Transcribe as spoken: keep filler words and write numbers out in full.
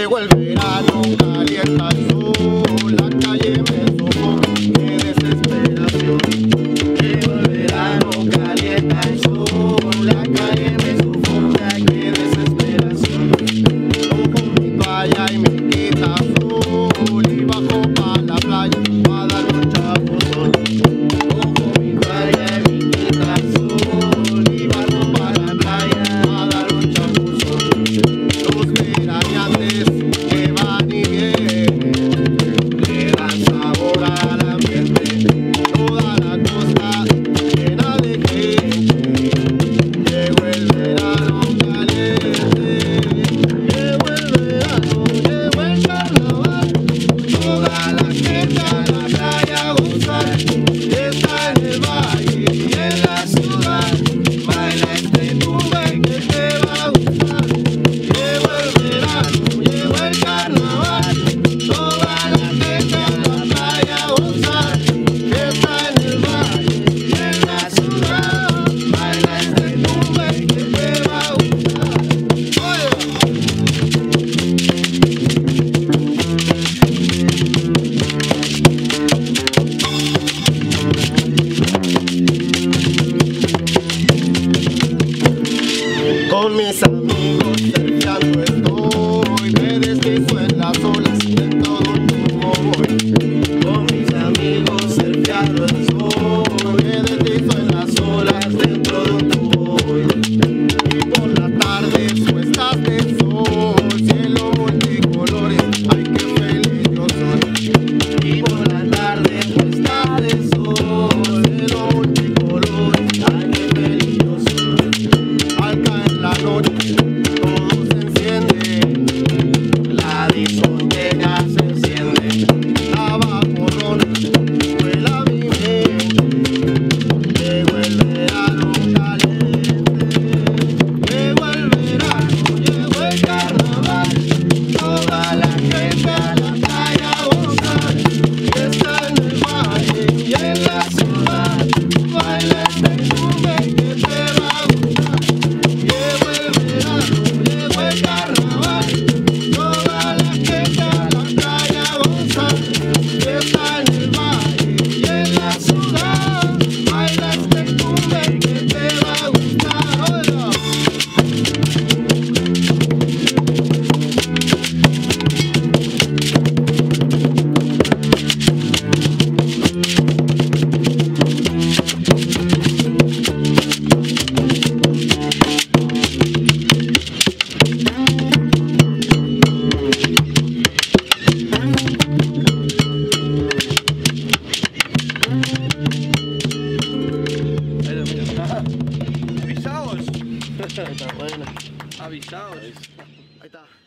Llegó el verano, calienta el sol, la calle me sofoca, qué desesperación. Llegó el verano, calienta el sol, la calle me sofoca, qué desesperación. Cojo mi toalla y me quita sol y bajo pa' la playa pa' dar un chapuzón. Cojo mi toalla y me quita sol y bajo pa' la playa pa' dar un chapuzón. Los veraneantes que van y vienen le dan sabor al ambiente. Toda la costa llena de gente. Llegó el verano caliente. Llegó el verano, llegó el carnaval. Toda la gente a la playa a gozar. Está en el valle y en la ciudad. Baila este tumbe que te va a gustar. Llegó el verano, llegó el carnaval. Toda la gente a la playa a gozar. Está en el valle y en la ciudad. Baila este tumbe que te va a gustar. Con mis amigos surfeando estoy, me deslizo en las olas, en todo un tubo voy. Con mis amigos surfeando estoy, me deslizo en las olas, dentro de un tubo voy. Y por la tarde puestas de sol, cielo multicolores, ay qué feliz yo soy. Y por la tarde puestas de sol, cielo multicolores, ay qué feliz yo soy. Al caer la noche todo se enciende, la discoteca se enciende, la vaporrona vuela mi mente. Llegó el verano caliente, llegó el verano, llegó el carnaval. Toda la gente a la playa a gozar, está en el valle y en la ciudad. Baila este tumbe que te va a gustar. Llegó el verano, llegó el carnaval. Toda la gente a la playa a gozar, está en el valle y en la ciudad. Baila este tumbe que te va a gustar. Oiga. Avisaos. Está buena. Avisaos. Ahí está.